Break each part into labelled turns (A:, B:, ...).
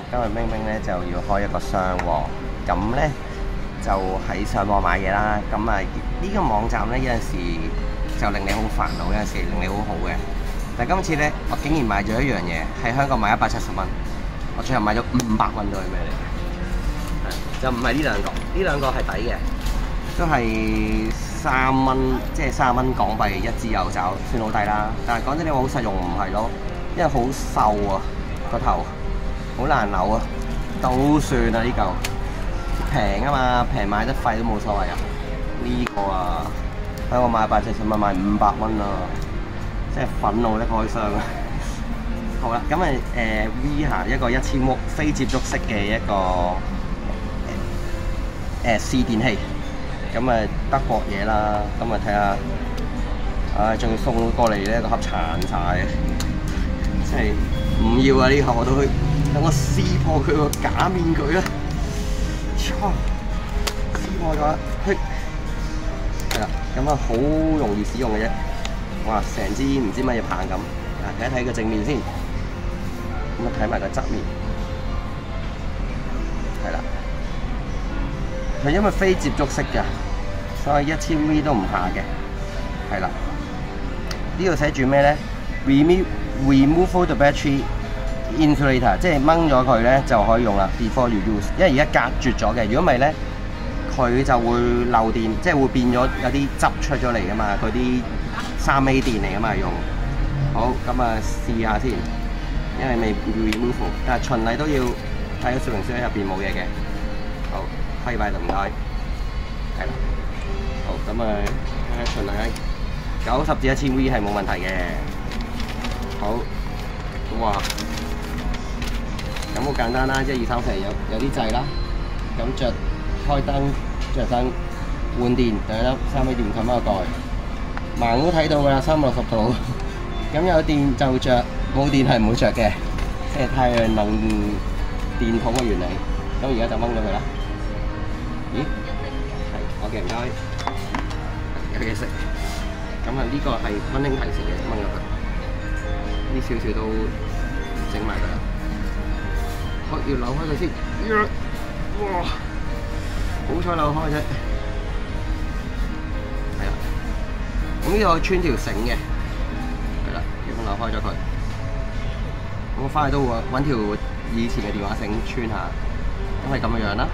A: 今日明明咧就要開一個箱喎，咁咧就喺上網買嘢啦。咁啊呢個網站咧有陣時就令你好煩惱，有陣時令你好好嘅。但係今次咧，我竟然買咗一樣嘢，喺香港買170蚊，我最後買咗500蚊都係咩嚟嘅？就唔係呢兩個，呢兩個係抵嘅，都係3蚊，即係30蚊港幣一支油爪，算好抵啦。但係講真，你話好實用唔係咯，因為好瘦啊個頭。好難扭啊，都算啊呢嚿平啊嘛，平買得廢都冇所謂啊。呢個啊，喺我買170蚊買500蚊啊，即係憤怒的開箱啊！好啦，咁啊Viha 一個1000瓦非接觸式嘅一個試電器，咁啊德國嘢啦，咁啊睇下，仲要送過嚟呢個盒殘晒，即係唔要啊呢盒我都去。等我撕破佢個假面具啦！撕破咗，係啦，咁啊好容易使用嘅啫。哇，成支唔知乜嘢棒咁。睇一睇個正面先，咁啊睇埋個側面，係啦。佢因為非接觸式嘅，所以1000 V 都唔怕嘅，係啦。呢度寫住咩咧 ？Remove the battery insulator， 即係掹咗佢咧就可以用啦。Before you use， 因為而家隔絕咗嘅，如果唔係咧，佢就會漏電，即係會變咗有啲汁出咗嚟噶嘛。嗰啲3A 電嚟噶嘛用。好，咁啊試下先，因為未 remove， 但係循例都要睇個說明書喺入邊冇嘢嘅。好，可以擺度唔該，係啦。好，咁啊循例90至1000 V 係冇問題嘅。好，哇！咁好簡單啦，1、2、3、4有啲掣啦。咁着開燈、着燈、換電，第一粒3A 電冚翻個蓋，盲都睇到㗎啦，360度。咁有電就着，冇電係唔會着嘅，即係太陽能電筒嘅原理。咁而家就掹咗佢啦。咦？係，OK唔該。有嘢食。咁啊呢個係溫馨提示嘅，掹咗佢。呢少少都整埋佢啦。要扭開佢先，哇！好彩扭開啫，係啦。咁呢個可以穿條繩嘅，係啦，咁扭開咗佢。咁我翻去都會揾條以前嘅電話繩穿下，咁係咁嘅樣啦。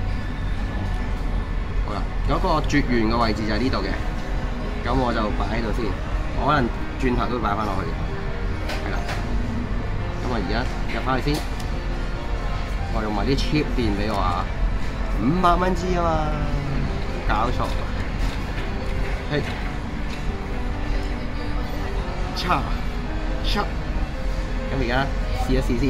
A: 好啦，有個絕緣嘅位置就係呢度嘅，咁我就擺喺度先。我可能轉頭都會擺翻落去嘅，係啦。咁我而家入翻去先。我用埋啲 cheap 電俾我啊，500蚊支啊嘛，搞錯。嘿，叉，咁而家試一試先，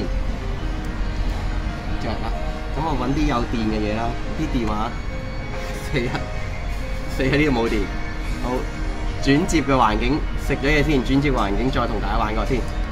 A: 着啦。咁我揾啲有電嘅嘢啦，啲電話死喺呢度冇電。好，轉接嘅環境，食咗嘢先，轉接環境再同大家玩過先。